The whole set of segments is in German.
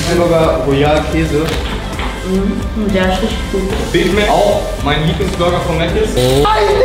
Burger Royal Käse. Der ist richtig gut. Big Mac, auch mein Lieblingsburger von Mc's. Oh.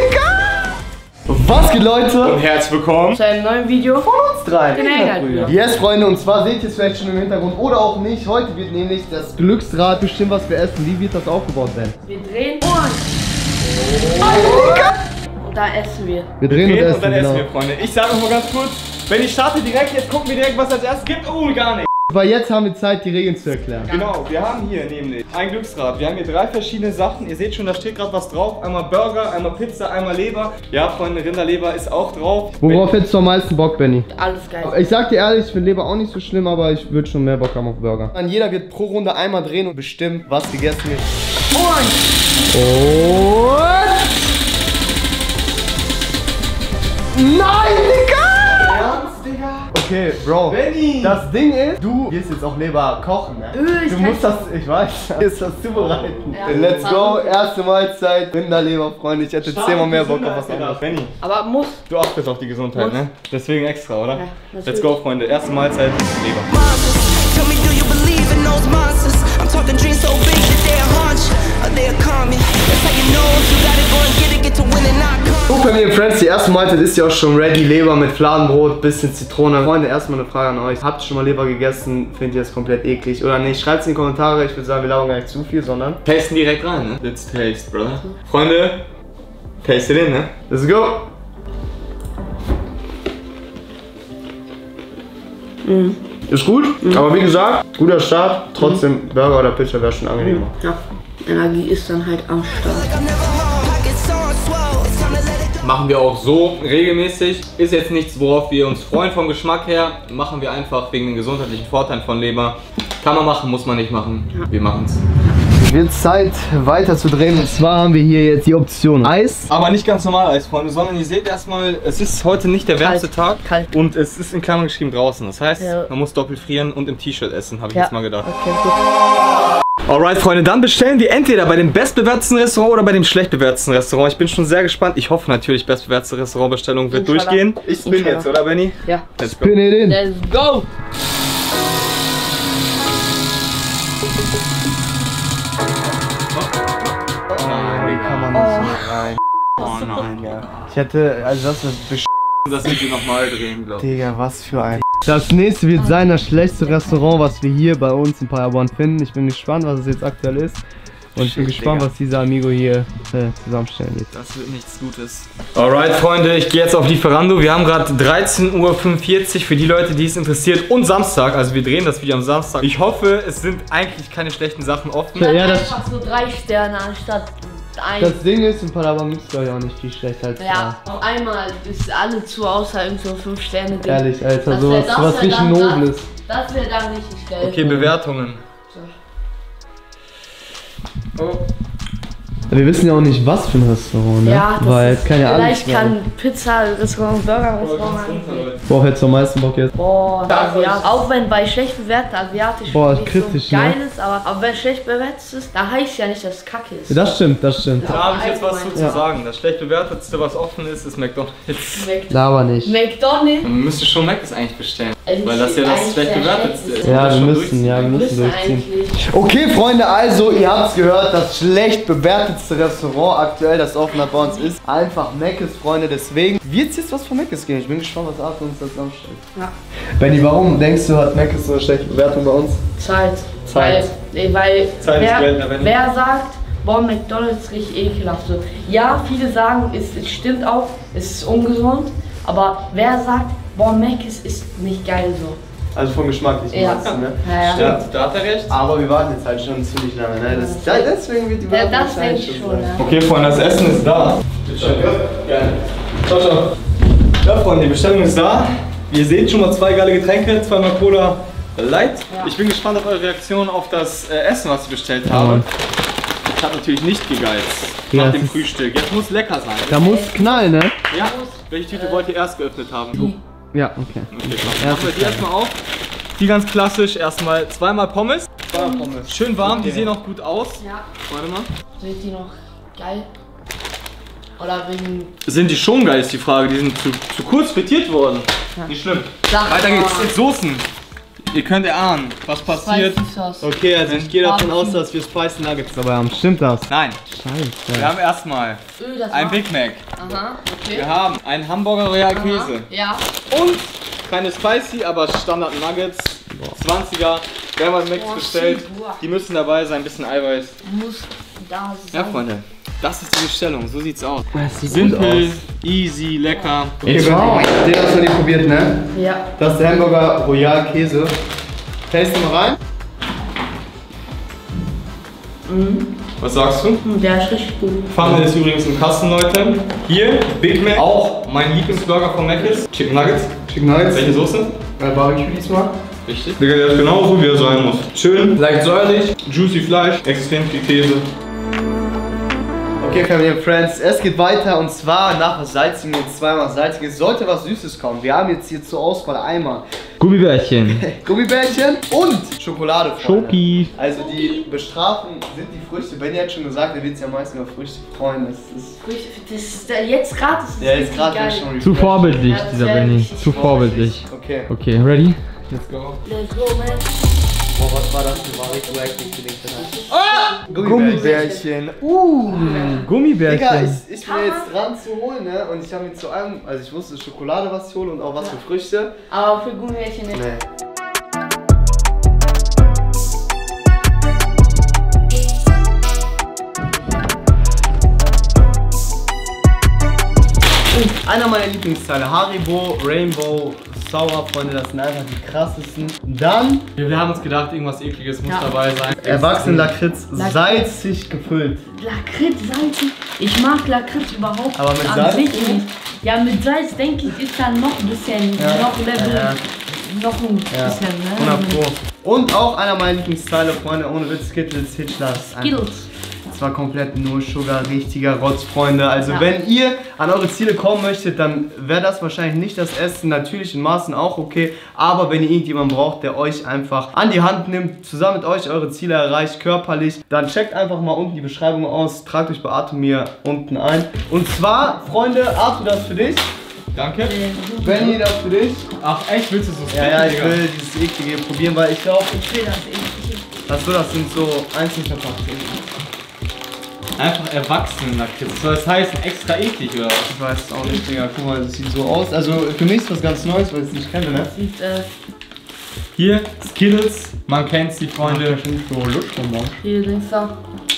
Was geht, Leute? Und herzlich willkommen zu einem neuen Video von uns drei. Genau. Yes, Freunde, und zwar seht ihr es vielleicht schon im Hintergrund oder auch nicht. Heute wird nämlich das Glücksrad bestimmen, was wir essen. Wie wird das aufgebaut werden? Wir drehen und da essen wir. Wir drehen und dann essen, essen wir, Freunde. Ich sage noch mal ganz kurz, wenn ich starte direkt, jetzt gucken wir direkt, was als erstes gibt. Oh, gar nicht. Weil jetzt haben wir Zeit, die Regeln zu erklären. Genau, wir haben hier nämlich ein Glücksrad. Wir haben hier 3 verschiedene Sachen. Ihr seht schon, da steht gerade was drauf. Einmal Burger, einmal Pizza, einmal Leber. Ja, Freunde, Rinderleber ist auch drauf. Worauf hättest du am meisten Bock, Benny? Alles geil. Ich sag dir ehrlich, ich finde Leber auch nicht so schlimm, aber ich würde schon mehr Bock haben auf Burger. Dann jeder wird pro Runde einmal drehen und bestimmen, was gegessen wird. Und... Nein, Digga! Ernst, Digga? Okay, Bro. Benny! Das Ding ist, du wirst jetzt auch Leber kochen, ne? Du musst das, ich weiß, du wirst das zubereiten. Ja. Let's go, erste Mahlzeit, Rinderleber, Freunde. Ich hätte 10-mal mehr Bock auf was anderes. Benny, Aber muss. du achtest auf die Gesundheit, Muss. ne? Deswegen extra, oder? Ja, Let's go, Freunde. Erste Mahlzeit, Leber. Tell me, do you believe in those monsters? I'm talking dreams so big that they'll haunt you, or they'll calm you. That's how you know if you gotta go and get to winning, not come. So, Familie Friends, die erste Mahlzeit ist ja auch schon ready. Leber mit Fladenbrot, bisschen Zitrone. Freunde, erstmal eine Frage an euch. Habt ihr schon mal Leber gegessen? Findet ihr das komplett eklig oder nicht? Schreibt es in die Kommentare. Ich würde sagen, wir labern gar nicht zu viel, sondern... Tasten direkt rein, ne? Let's taste, brother. Freunde, taste it in, ne? Let's go! Ist gut, aber wie gesagt, guter Start. Trotzdem, Burger oder Pizza wäre schon angenehmer. Ja, Energie ist dann halt am Start. I've never home, pockets so swole. It's time to let it go. Machen wir auch so regelmäßig. Ist jetzt nichts, worauf wir uns freuen vom Geschmack her. Machen wir einfach wegen den gesundheitlichen Vorteilen von Leber. Kann man machen, muss man nicht machen. Wir machen es. Wird Zeit weiter zu drehen, und zwar haben wir hier jetzt die Option Eis. Aber nicht ganz normal Eis, Freunde, sondern ihr seht erstmal, es ist heute nicht der wärmste Tag. Kalt. Und es ist in Klammern geschrieben draußen. Das heißt, Ja. man muss doppelt frieren und im T-Shirt essen, habe ich Ja. jetzt mal gedacht. Okay, gut. Alright, Freunde, dann bestellen wir entweder bei dem bestbewertetsten Restaurant oder bei dem schlechtbewertetsten Restaurant. Ich bin schon sehr gespannt. Ich hoffe natürlich, bestbewertete Restaurantbestellung wird Inshallah. durchgehen. Ich spin Inshallah. jetzt, oder Benny? Ja. Let's go. Spin it in. Let's go! Nein, wie kann man das so rein? Oh nein, ja. Ich hätte, also das ist Das müssen wir nochmal drehen, glaube ich. Digga, was für ein... Das nächste wird sein, das schlechteste Restaurant, was wir hier bei uns in Paderborn finden. Ich bin gespannt, was es jetzt aktuell ist. Und ich bin gespannt, was dieser Amigo hier zusammenstellen wird. Das wird nichts Gutes. Alright, Freunde, ich gehe jetzt auf Lieferando. Wir haben gerade 13:45 Uhr für die Leute, die es interessiert. Und Samstag, also wir drehen das Video am Samstag. Ich hoffe, es sind eigentlich keine schlechten Sachen offen. Ja, das- einfach so 3 Sterne anstatt 1. Das Ding ist, in Paderborn gibt es glaube ich auch nicht viel schlechter als Ja, auf einmal ist alle zu, außer irgend so 5 Sterne Ding. Ehrlich, Alter, Das sowas, wär- das sowas wär richtig dann- Nobles. Das wäre dann richtig geil. Okay, Bewertungen. Oh. Wir wissen ja auch nicht, was für ein Restaurant, ne? Ja, das weil ist, keine Ahnung. vielleicht kann Pizza, Restaurant, Burger, Restaurant. Worauf hättest du am meisten Bock jetzt? Boah, Asiat. Auch wenn bei schlecht bewertet asiatisch Boah, nicht kritisch, so geil ne? ist, aber wenn schlecht bewertet ist, da heißt ja nicht, dass es kacke ist. Das stimmt, das stimmt. Da habe ich jetzt was zu Ja. sagen. Das schlecht bewertetste, was offen ist, ist McDonald's. Laber nicht. McDonald's. Man müsste schon Mc's eigentlich bestellen. Also Weil das ja das eigentlich schlecht der bewertetste ist. schlechteste. Ja, Das wir schon müssen, durchziehen. ja, wir müssen Müssen durchziehen. eigentlich. Okay, Freunde, also, ihr habt es gehört, das schlecht bewertetste Restaurant aktuell, das offen hat bei uns ist, einfach Mc's, Freunde, deswegen wird es jetzt was von Mc's gehen. Ich bin gespannt, was Arthur uns da zusammenstellt. Ja. Benny, warum denkst du, hat Mc's so eine schlechte Bewertung bei uns? Zeit. Zeit. Weil Zeit ist Geld, aber nicht. wer sagt, boah, McDonald's ist richtig ekelhaft. So, ja, viele sagen, es stimmt auch, es ist ungesund, aber wer sagt, boah, Mc's ist nicht geil so? Also vom Geschmack nicht, Ja. meinst du, ne? Ja. Stimmt, da hat er recht. Aber wir warten jetzt halt schon ziemlich lange, ne? Deswegen wird die Ja, Bewertung das denke wahrscheinlich ich schon schon, sein. ja. Okay, Freunde, das Essen ist da. Gerne. Ciao, ciao. Ja, Freunde, die Bestellung ist da. Ihr seht schon mal 2 geile Getränke, 2-mal Cola Light. Ja. Ich bin gespannt auf eure Reaktion auf das Essen, was ich bestellt habe. Ich habe natürlich nicht gegeizt Ja, nach das dem ist- Frühstück. Jetzt muss lecker sein. Da muss knallen, ne? Ja. Welche Tüte wollt ihr erst geöffnet haben? Ja, okay. Okay, machen wir die erstmal auf. Die ganz klassisch, erstmal 2-mal Pommes. Schön warm, die sehen auch gut aus. Ja, Warte mal. sind die noch geil? Oder wegen... Sind die schon geil, ist die Frage. Die sind zu kurz frittiert worden. Ja. Nicht schlimm. Sag Weiter mal. geht's. Soßen. Ihr könnt erahnen, was passiert. Spicy Sauce. Okay, also ich gehe davon aus, dass wir Spicy Nuggets dabei haben. Stimmt das? Nein, Scheiße. wir haben erstmal Das ein war- Big Mac. Aha, okay. Wir haben einen Hamburger Royal Käse. Ja. Und keine Spicy, aber Standard Nuggets. 20er. Wir haben einen Max Boah, bestellt. shit, boah. Die müssen dabei sein, ein bisschen Eiweiß. Muss da sein. Ja, Freunde, das ist die Bestellung. So sieht's aus. Das sieht Simpel, gut easy, lecker. Okay, den hast du nie probiert, ne? Ja. Das ist der Hamburger Royal Käse. Taste mal rein. Was sagst du? Der ist richtig gut. Pfanne ist übrigens im Kasten, Leute. Hier, Big Mac. Auch mein Lieblingsburger von Mc's. Chicken Nuggets. Chicken Nuggets. Welche Soße? Barbecue diesmal. Richtig. Digga, der ist genauso wie er sein muss. Schön, leicht säuerlich, juicy Fleisch, extrem viel Käse. Okay, Family and Friends, es geht weiter und zwar nach was Salzigen und zweimal Salziges. Sollte was Süßes kommen. Wir haben jetzt hier zur Auswahl einmal Gummibärchen. Gummibärchen und Schokolade. Freunde. Schoki. Also die bestrafen sind die Früchte. Ben hat schon gesagt, er wird sich am meisten über Früchte freuen. Das ist Jetzt gerade ist es ja, jetzt gerade geil. schon Zu vorbildlich, Ja, das dieser wär Benny. richtig Zu vorbildlich. Okay. Okay, ready? Let's go. Let's go, man. Boah, was war das für War ich Gummibärchen. Gummibärchen. Digga, ich bin jetzt dran zu holen, ne? Und ich habe mir zu allem, also ich wusste Schokolade, was ich hole und auch was für Früchte. Aber für Gummibärchen nicht. Nee. Einer meiner Lieblingsteile, Haribo, Rainbow, Sour, Freunde, das sind einfach die krassesten. Dann Wir haben uns gedacht, irgendwas Ekliges muss Ja. dabei sein. Erwachsenen-Lakritz, salzig gefüllt. Lakritz, salzig. Ich mag Lakritz überhaupt Aber mit an Salz sich nicht? nicht. Ja, mit Salz denke ich, ist dann noch ein bisschen, noch Level, noch ein bisschen, ne? 100 Pro. Und auch einer meiner Lieblingsteile, Freunde, ohne Witz, Skittles, Hitchlers. Skittles. Das war komplett nur Sugar, richtiger Rotz, Freunde. Also Ja. wenn ihr an eure Ziele kommen möchtet, dann wäre das wahrscheinlich nicht das Essen. Natürlich in Maßen auch okay. Aber wenn ihr irgendjemanden braucht, der euch einfach an die Hand nimmt, zusammen mit euch eure Ziele erreicht, körperlich, dann checkt einfach mal unten die Beschreibung aus. Tragt euch bei Artemir unten ein. Und zwar, Freunde, Arthur, das für dich. Danke. Benny, das für dich. Ach echt, willst du so Ja, ich will dieses eklige probieren, weil ich glaube, Ich will das irgendwie. achso, das sind so einzeln verpackt. Einfach Erwachsenen-Lakritz. Soll das heißen, extra eklig oder was? Ich weiß es auch nicht, Digga. Guck mal, das sieht so aus. Also für mich ist was ganz Neues, weil ich es nicht kenne, ne? Sieht, Hier, Skittles. Man kennt sie, Freunde. So Lutschbonbon. hier links da.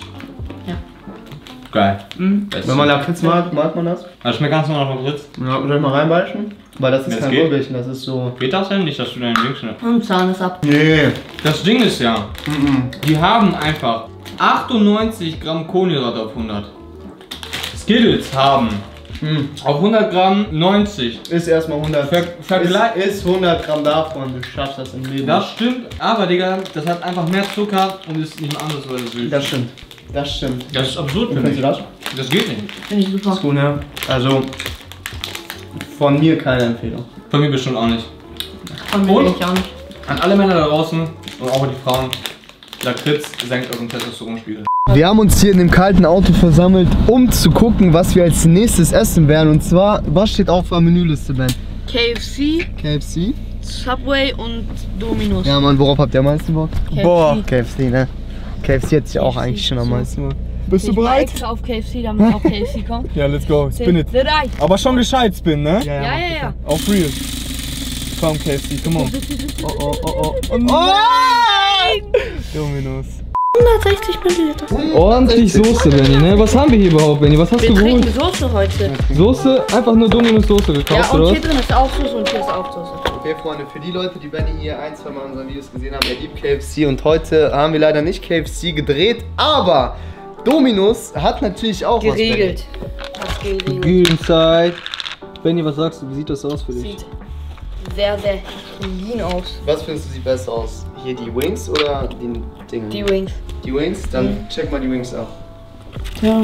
Geil. Wenn man Lakritz mag man das? Das schmeckt ganz normal nach Lakritz. Ja, soll ich mal reinbeißen? Weil das ist Das kein geht. Gummibärchen, das ist so... Geht das denn nicht, dass du deinen Ding schnippst? Und Zahn ist ab. Nee. Das Ding ist ja, die haben einfach 98 Gramm Kohlenhydrate auf 100. Skittles haben auf 100 Gramm 90. Ist erstmal 100. Vergleich. Ist 100 Gramm davon, du schaffst das im Leben. Das stimmt, aber Digga, das hat einfach mehr Zucker und ist nicht mal andersweise süß. Das stimmt. Das stimmt. Das ist absurd für Findest mich. du das? Das geht nicht. Finde ich super. Ist gut, ne? Also, von mir keine Empfehlung. Von mir bestimmt auch nicht. Von mir Und? denke ich auch nicht. An alle Männer da draußen und auch die Frauen, Lakritz senkt euren Testosteronspiegel. Wir haben uns hier in dem kalten Auto versammelt, um zu gucken, was wir als nächstes essen werden. Und zwar, was steht auf der Menüliste, Ben? KFC, KFC? Subway und Domino's. Ja, Mann, worauf habt ihr am meisten Bock? KFC. Boah, KFC, ne? KFC hätte ich auch KFC, eigentlich schon am so. meisten Bock. Bist Ich war extra auf KFC, damit auch KFC kommt. Ja, let's go. Spin it. Drei. Aber schon gescheit spin, ne? Ja, ja, ja. Auf real. Komm, KFC, come on. Oh, oh, oh, oh. Oh Nein! Dominos. 160 Milliliter. Ordentlich Soße, Benny, ne? Was haben wir hier überhaupt, Benny? Was hast Wir du geholt? trinken Soße heute. Soße? Einfach nur Dominos Soße gekauft, Ja, oder und was? hier drin ist auch Soße und hier ist auch Soße. Okay, Freunde, für die Leute, die Benny hier ein, zwei Mal in unseren Videos gesehen haben, er liebt KFC und heute haben wir leider nicht KFC gedreht, aber Domino's hat natürlich auch Geregelt. Das geregelt. Günside. Benny, was sagst du? Wie sieht das aus für dich? Sieht sehr, sehr clean aus. Was findest du sieht besser aus? Hier die Wings oder die Dinge? Die Wings. Die Wings? Dann check mal die Wings ab. Ja.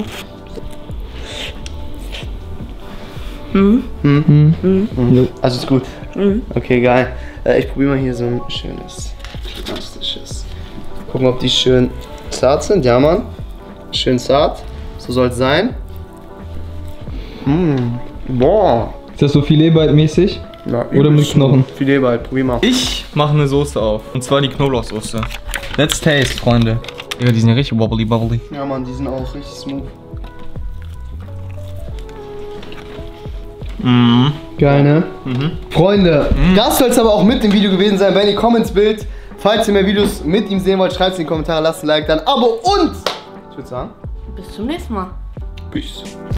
Also ist gut. Okay, geil. Ich probiere mal hier so ein schönes plastisches. Gucken, ob die schön zart sind. Ja, Mann. Schön zart. So soll es sein. Boah. Ist das so Filetbite-mäßig? Ja, Oder mit übelst Knochen? Filetball, probier mal. Ich machen eine Soße auf. Und zwar die Knoblauchsoße. Let's taste, Freunde. Ja, die sind ja richtig wobbly wobbly. Ja, Mann, die sind auch richtig smooth. Mhm. Geil, ne? Freunde, das soll es aber auch mit dem Video gewesen sein. Wenn ihr Comments bildet, falls ihr mehr Videos mit ihm sehen wollt, schreibt es in die Kommentare, lasst ein Like, dann ein Abo und ich würde sagen, Bis zum nächsten Mal. Peace.